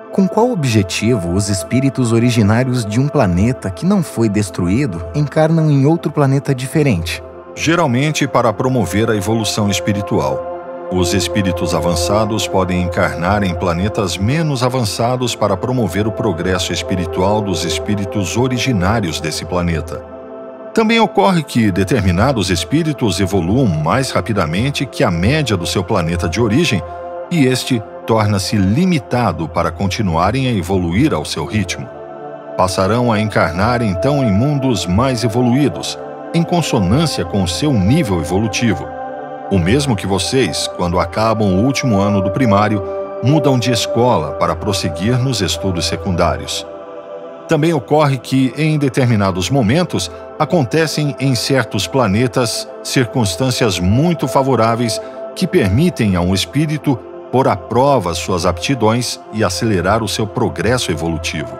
Com qual objetivo os espíritos originários de um planeta que não foi destruído encarnam em outro planeta diferente? Geralmente para promover a evolução espiritual. Os espíritos avançados podem encarnar em planetas menos avançados para promover o progresso espiritual dos espíritos originários desse planeta. Também ocorre que determinados espíritos evoluam mais rapidamente que a média do seu planeta de origem e este torna-se limitado para continuarem a evoluir ao seu ritmo. Passarão a encarnar então em mundos mais evoluídos, em consonância com o seu nível evolutivo. O mesmo que vocês, quando acabam o último ano do primário, mudam de escola para prosseguir nos estudos secundários. Também ocorre que, em determinados momentos, acontecem em certos planetas circunstâncias muito favoráveis que permitem a um espírito pôr à prova suas aptidões e acelerar o seu progresso evolutivo.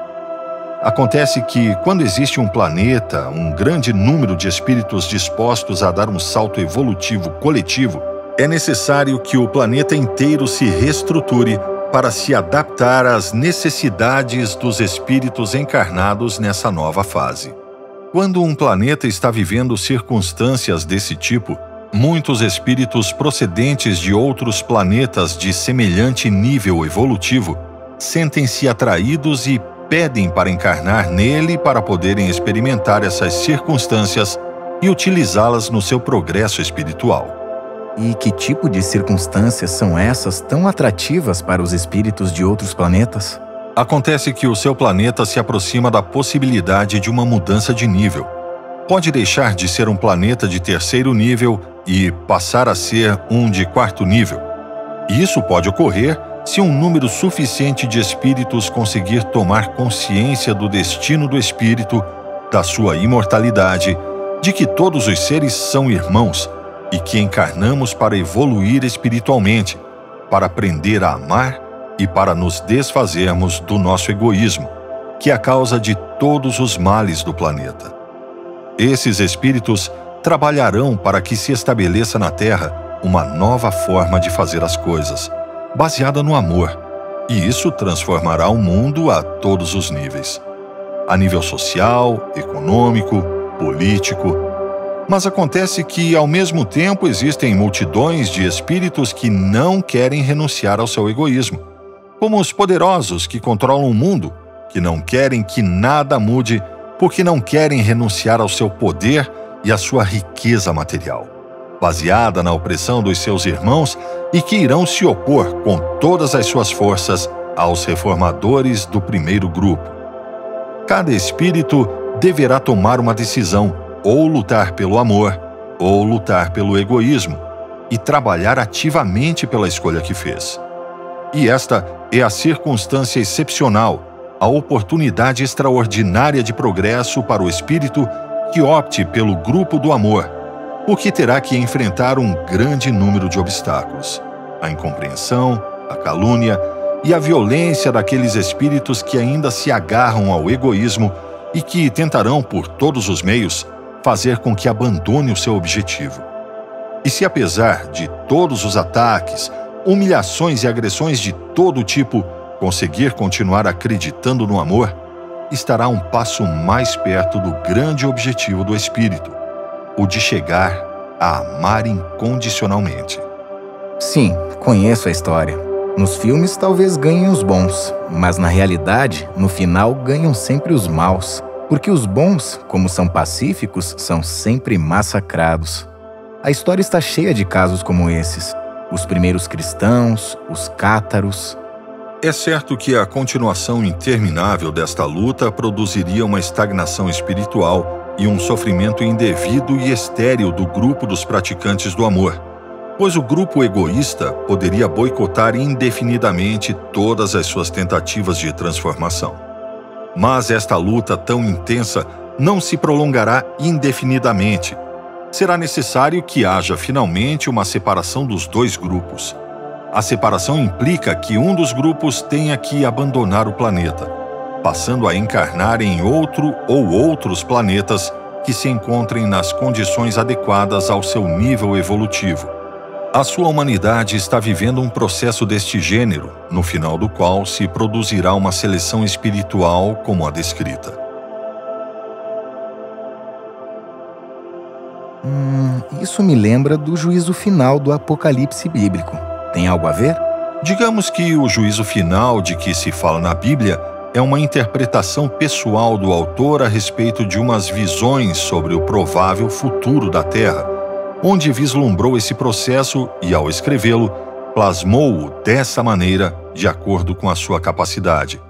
Acontece que, quando existe um planeta, um grande número de espíritos dispostos a dar um salto evolutivo coletivo, é necessário que o planeta inteiro se reestruture para se adaptar às necessidades dos espíritos encarnados nessa nova fase. Quando um planeta está vivendo circunstâncias desse tipo, muitos espíritos procedentes de outros planetas de semelhante nível evolutivo sentem-se atraídos e pedem para encarnar nele para poderem experimentar essas circunstâncias e utilizá-las no seu progresso espiritual. E que tipo de circunstâncias são essas tão atrativas para os espíritos de outros planetas? Acontece que o seu planeta se aproxima da possibilidade de uma mudança de nível. Pode deixar de ser um planeta de terceiro nível e passar a ser um de quarto nível. Isso pode ocorrer se um número suficiente de espíritos conseguir tomar consciência do destino do espírito, da sua imortalidade, de que todos os seres são irmãos e que encarnamos para evoluir espiritualmente, para aprender a amar e para nos desfazermos do nosso egoísmo, que é a causa de todos os males do planeta. Esses espíritos trabalharão para que se estabeleça na Terra uma nova forma de fazer as coisas, baseada no amor, e isso transformará o mundo a todos os níveis. A nível social, econômico, político. Mas acontece que, ao mesmo tempo, existem multidões de espíritos que não querem renunciar ao seu egoísmo, como os poderosos que controlam o mundo, que não querem que nada mude porque não querem renunciar ao seu poder e à sua riqueza material, baseada na opressão dos seus irmãos e que irão se opor com todas as suas forças aos reformadores do primeiro grupo. Cada espírito deverá tomar uma decisão, ou lutar pelo amor, ou lutar pelo egoísmo, e trabalhar ativamente pela escolha que fez. E esta é a circunstância excepcional, a oportunidade extraordinária de progresso para o espírito que opte pelo grupo do amor, porque terá que enfrentar um grande número de obstáculos: a incompreensão, a calúnia e a violência daqueles espíritos que ainda se agarram ao egoísmo e que tentarão, por todos os meios, fazer com que abandone o seu objetivo. E se, apesar de todos os ataques, humilhações e agressões de todo tipo, conseguir continuar acreditando no amor, estará um passo mais perto do grande objetivo do espírito, o de chegar a amar incondicionalmente. Sim, conheço a história. Nos filmes talvez ganhem os bons, mas na realidade, no final ganham sempre os maus, porque os bons, como são pacíficos, são sempre massacrados. A história está cheia de casos como esses. Os primeiros cristãos, os cátaros. É certo que a continuação interminável desta luta produziria uma estagnação espiritual e um sofrimento indevido e estéril do grupo dos praticantes do amor, pois o grupo egoísta poderia boicotar indefinidamente todas as suas tentativas de transformação. Mas esta luta tão intensa não se prolongará indefinidamente. Será necessário que haja finalmente uma separação dos dois grupos. A separação implica que um dos grupos tenha que abandonar o planeta, passando a encarnar em outro ou outros planetas que se encontrem nas condições adequadas ao seu nível evolutivo. A sua humanidade está vivendo um processo deste gênero, no final do qual se produzirá uma seleção espiritual como a descrita. Isso me lembra do juízo final do Apocalipse bíblico. Tem algo a ver? Digamos que o juízo final de que se fala na Bíblia é uma interpretação pessoal do autor a respeito de umas visões sobre o provável futuro da Terra, onde vislumbrou esse processo e, ao escrevê-lo, plasmou-o dessa maneira, de acordo com a sua capacidade.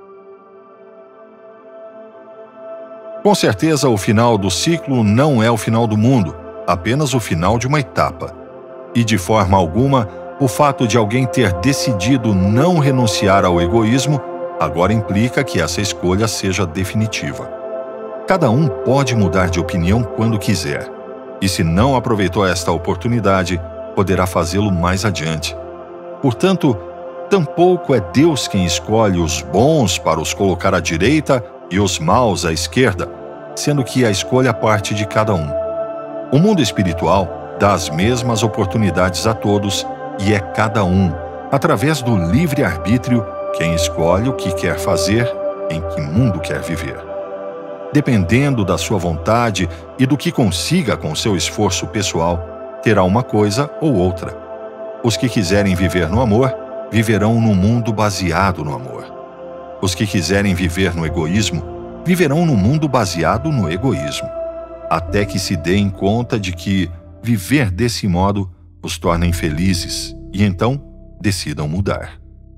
Com certeza, o final do ciclo não é o final do mundo, apenas o final de uma etapa. E, de forma alguma, o fato de alguém ter decidido não renunciar ao egoísmo agora implica que essa escolha seja definitiva. Cada um pode mudar de opinião quando quiser, e se não aproveitou esta oportunidade, poderá fazê-lo mais adiante. Portanto, tampouco é Deus quem escolhe os bons para os colocar à direita e os maus à esquerda, sendo que a escolha parte de cada um. O mundo espiritual dá as mesmas oportunidades a todos e é cada um, através do livre-arbítrio, quem escolhe o que quer fazer, em que mundo quer viver. Dependendo da sua vontade e do que consiga com seu esforço pessoal, terá uma coisa ou outra. Os que quiserem viver no amor, viverão num mundo baseado no amor. Os que quiserem viver no egoísmo, viverão num mundo baseado no egoísmo, até que se deem conta de que viver desse modo os torna infelizes e então decidam mudar.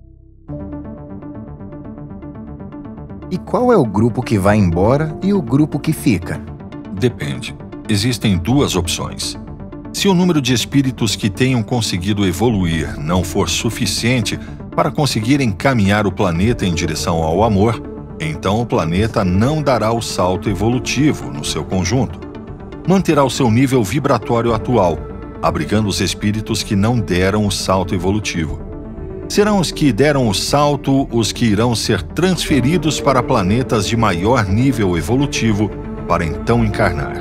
E qual é o grupo que vai embora e o grupo que fica? Depende. Existem duas opções. Se o número de espíritos que tenham conseguido evoluir não for suficiente para conseguir encaminhar o planeta em direção ao amor, então o planeta não dará o salto evolutivo no seu conjunto. Manterá o seu nível vibratório atual, abrigando os espíritos que não deram o salto evolutivo. Serão os que deram o salto os que irão ser transferidos para planetas de maior nível evolutivo para então encarnar.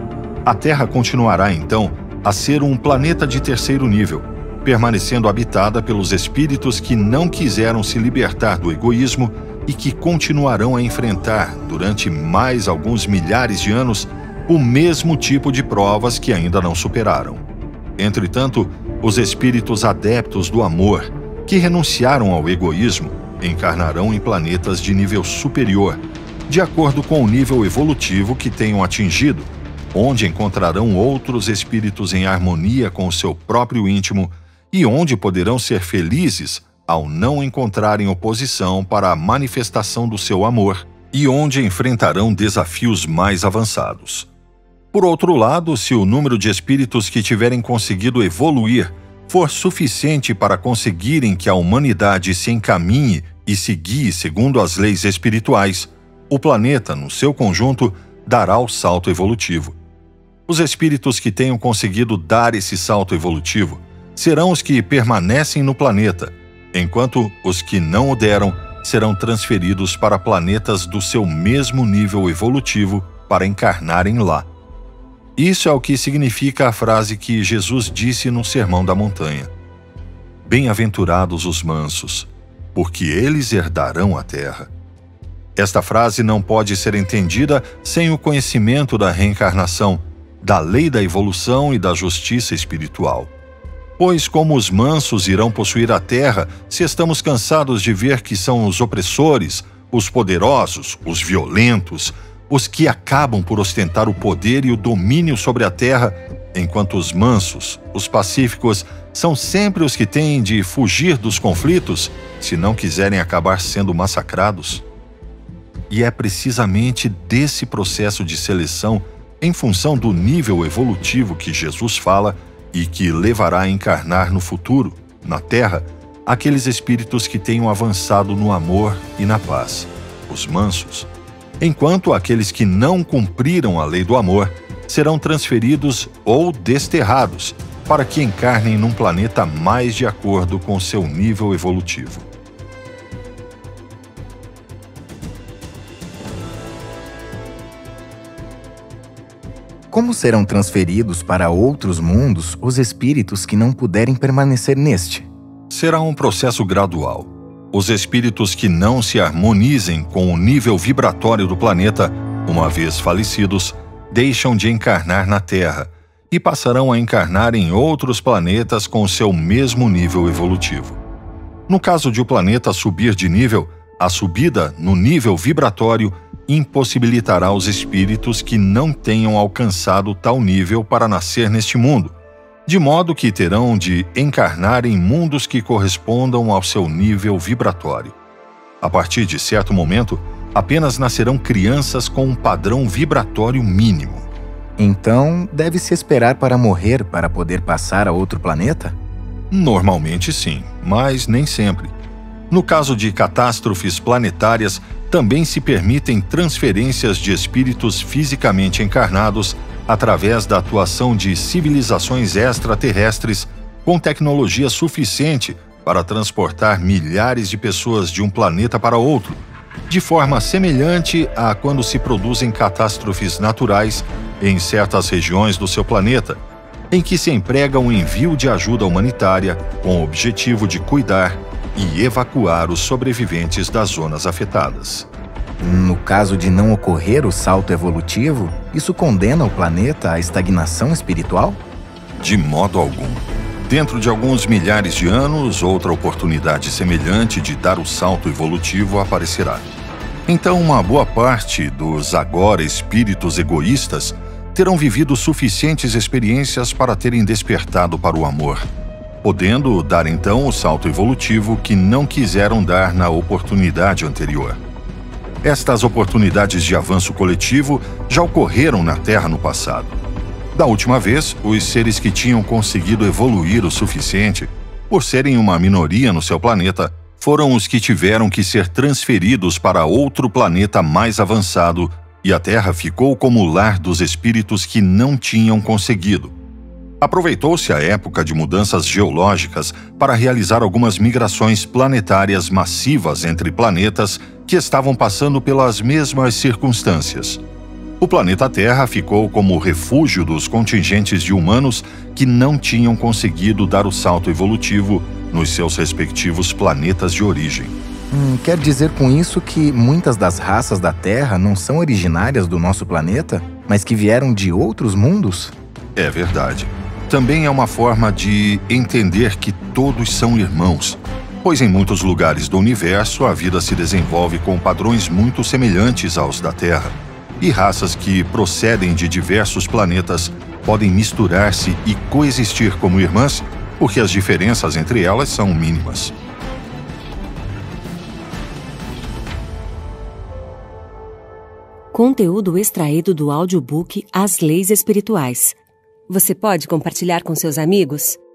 A Terra continuará, então, a ser um planeta de terceiro nível, permanecendo habitada pelos espíritos que não quiseram se libertar do egoísmo e que continuarão a enfrentar, durante mais alguns milhares de anos, o mesmo tipo de provas que ainda não superaram. Entretanto, os espíritos adeptos do amor, que renunciaram ao egoísmo, encarnarão em planetas de nível superior, de acordo com o nível evolutivo que tenham atingido, onde encontrarão outros espíritos em harmonia com o seu próprio íntimo e onde poderão ser felizes ao não encontrarem oposição para a manifestação do seu amor e onde enfrentarão desafios mais avançados. Por outro lado, se o número de espíritos que tiverem conseguido evoluir for suficiente para conseguirem que a humanidade se encaminhe e se guie segundo as leis espirituais, o planeta, no seu conjunto, dará o salto evolutivo. Os espíritos que tenham conseguido dar esse salto evolutivo serão os que permanecem no planeta, enquanto os que não o deram serão transferidos para planetas do seu mesmo nível evolutivo para encarnarem lá. Isso é o que significa a frase que Jesus disse no Sermão da Montanha: Bem-aventurados os mansos, porque eles herdarão a terra. Esta frase não pode ser entendida sem o conhecimento da reencarnação, da lei da evolução e da justiça espiritual. Pois como os mansos irão possuir a terra se estamos cansados de ver que são os opressores, os poderosos, os violentos, os que acabam por ostentar o poder e o domínio sobre a terra, enquanto os mansos, os pacíficos, são sempre os que têm de fugir dos conflitos se não quiserem acabar sendo massacrados? E é precisamente desse processo de seleção, em função do nível evolutivo que Jesus fala e que levará a encarnar no futuro, na Terra, aqueles espíritos que tenham avançado no amor e na paz, os mansos, enquanto aqueles que não cumpriram a lei do amor serão transferidos ou desterrados para que encarnem num planeta mais de acordo com seu nível evolutivo. Como serão transferidos para outros mundos os espíritos que não puderem permanecer neste? Será um processo gradual. Os espíritos que não se harmonizem com o nível vibratório do planeta, uma vez falecidos, deixam de encarnar na Terra e passarão a encarnar em outros planetas com seu mesmo nível evolutivo. No caso de o planeta subir de nível, a subida no nível vibratório impossibilitará os espíritos que não tenham alcançado tal nível para nascer neste mundo, de modo que terão de encarnar em mundos que correspondam ao seu nível vibratório. A partir de certo momento, apenas nascerão crianças com um padrão vibratório mínimo. Então, deve-se esperar para morrer para poder passar a outro planeta? Normalmente sim, mas nem sempre. No caso de catástrofes planetárias, também se permitem transferências de espíritos fisicamente encarnados através da atuação de civilizações extraterrestres com tecnologia suficiente para transportar milhares de pessoas de um planeta para outro, de forma semelhante a quando se produzem catástrofes naturais em certas regiões do seu planeta, em que se emprega o envio de ajuda humanitária com o objetivo de cuidar e evacuar os sobreviventes das zonas afetadas. No caso de não ocorrer o salto evolutivo, isso condena o planeta à estagnação espiritual? De modo algum. Dentro de alguns milhares de anos, outra oportunidade semelhante de dar o salto evolutivo aparecerá. Então, uma boa parte dos agora espíritos egoístas terão vivido suficientes experiências para terem despertado para o amor, podendo dar então o salto evolutivo que não quiseram dar na oportunidade anterior. Estas oportunidades de avanço coletivo já ocorreram na Terra no passado. Da última vez, os seres que tinham conseguido evoluir o suficiente, por serem uma minoria no seu planeta, foram os que tiveram que ser transferidos para outro planeta mais avançado, e a Terra ficou como lar dos espíritos que não tinham conseguido. Aproveitou-se a época de mudanças geológicas para realizar algumas migrações planetárias massivas entre planetas que estavam passando pelas mesmas circunstâncias. O planeta Terra ficou como refúgio dos contingentes de humanos que não tinham conseguido dar o salto evolutivo nos seus respectivos planetas de origem. Quer dizer com isso que muitas das raças da Terra não são originárias do nosso planeta, mas que vieram de outros mundos? É verdade. Também é uma forma de entender que todos são irmãos, pois em muitos lugares do universo a vida se desenvolve com padrões muito semelhantes aos da Terra, e raças que procedem de diversos planetas podem misturar-se e coexistir como irmãs, porque as diferenças entre elas são mínimas. Conteúdo extraído do audiobook As Leis Espirituais. Você pode compartilhar com seus amigos?